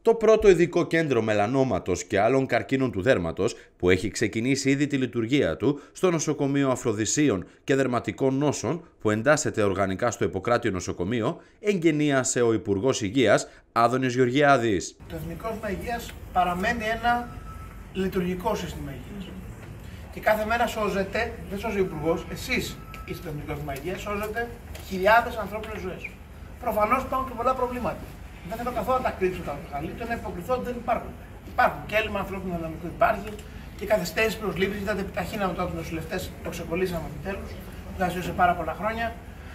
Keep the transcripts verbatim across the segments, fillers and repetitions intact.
Το πρώτο ειδικό κέντρο μελανόματος και άλλων καρκίνων του δέρματος, που έχει ξεκινήσει ήδη τη λειτουργία του στο νοσοκομείο Αφροδισίων και Δερματικών Νόσων, που εντάσσεται οργανικά στο Ιπποκράτιο Νοσοκομείο, εγγενίασε ο Υπουργός Υγείας Άδωνης Γεωργιάδης. Το Εθνικό Σύστημα Υγείας παραμένει ένα λειτουργικό σύστημα υγείας. Και κάθε μέρα σώζεται, δεν σώζει ο Υπουργός, εσείς είστε το Εθνικό Σύστημα Υγείας, σώζετε χιλιάδες ανθρώπινες ζωές. Προφανώς υπάρχουν και πολλά προβλήματα. Δεν θέλω καθόλου να τα κρύψω τα μεγαλύτερα, να υποκριθώ ότι δεν υπάρχουν. Υπάρχουν και έλλειμμα ανθρώπινου δυναμικού υπάρχει και καθυστέρηση προσλήψης. Είδατε, επιταχύναμε τώρα τους νοσηλευτές, το ξεκολλήσαμε επιτέλους, δηλαδή σε πάρα πολλά χρόνια.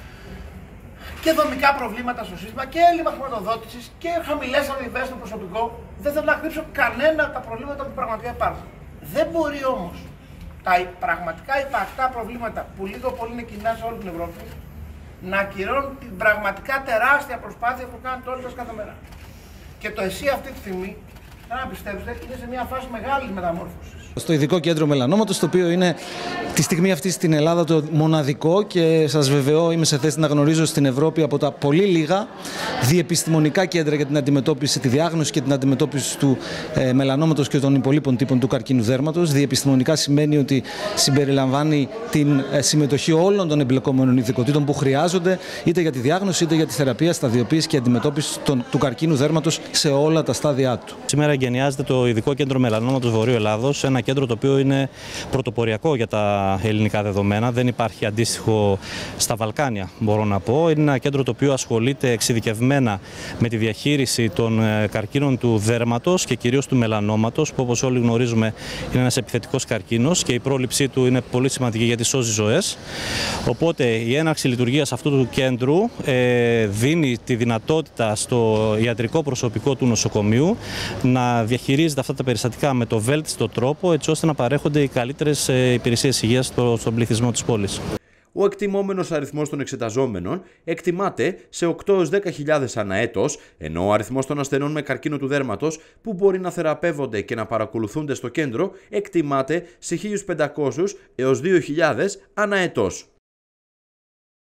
Και δομικά προβλήματα στο σύστημα και έλλειμμα χρηματοδότησης και χαμηλές αμοιβές στο προσωπικό. Δεν θέλω να κρύψω κανένα από τα προβλήματα που πραγματικά υπάρχουν. Δεν μπορεί όμως τα πραγματικά υπαρκτά προβλήματα που λίγο πολύ είναι κοινά σε όλη την Ευρώπη να ακυρώνουν την πραγματικά τεράστια προσπάθεια που κάνετε όλοι σας κάθε μέρα. Και το ΕΣΥ αυτή τη στιγμή, να πιστέψετε, είναι σε μια φάση μεγάλης μεταμόρφωσης. Στο ειδικό κέντρο μελανόματος, το οποίο είναι τη στιγμή αυτή στην Ελλάδα το μοναδικό και σας βεβαιώ είμαι σε θέση να γνωρίζω στην Ευρώπη από τα πολύ λίγα διεπιστημονικά κέντρα για την αντιμετώπιση, τη διάγνωση και την αντιμετώπιση του ε, μελανόματος και των υπολείπων τύπων του καρκίνου δέρματος. Διεπιστημονικά σημαίνει ότι συμπεριλαμβάνει την ε, συμμετοχή όλων των εμπλεκόμενων ειδικοτήτων που χρειάζονται είτε για τη διάγνωση είτε για τη θεραπεία, σταδιοποίηση και αντιμετώπιση των, του καρκίνου δέρματος σε όλα τα στάδια του. Σήμερα εγκαινιάζεται το ειδικό κέντρο μελανόματος Βορείου Ελλάδος, ένα κέντρο το οποίο είναι πρωτοποριακό για τα ελληνικά δεδομένα. Δεν υπάρχει αντίστοιχο στα Βαλκάνια, μπορώ να πω. Είναι ένα κέντρο το οποίο ασχολείται εξειδικευμένα με τη διαχείριση των καρκίνων του δέρματος και κυρίως του μελανόματος, που όπως όλοι γνωρίζουμε είναι ένας επιθετικός καρκίνος και η πρόληψή του είναι πολύ σημαντική γιατί σώζει ζωές. Οπότε η έναρξη λειτουργίας αυτού του κέντρου ε, δίνει τη δυνατότητα στο ιατρικό προσωπικό του νοσοκομείου να διαχειρίζεται αυτά τα περιστατικά με το βέλτιστο τρόπο, έτσι ώστε να παρέχονται οι καλύτερες υπηρεσίες υγείας στον πληθυσμό της πόλης. Ο εκτιμόμενος αριθμός των εξεταζόμενων εκτιμάται σε οκτώ έως δέκα χιλιάδες ανά έτος, ενώ ο αριθμός των ασθενών με καρκίνο του δέρματος που μπορεί να θεραπεύονται και να παρακολουθούνται στο κέντρο εκτιμάται σε χίλιους πεντακόσιους έως δύο χιλιάδες ανά έτος.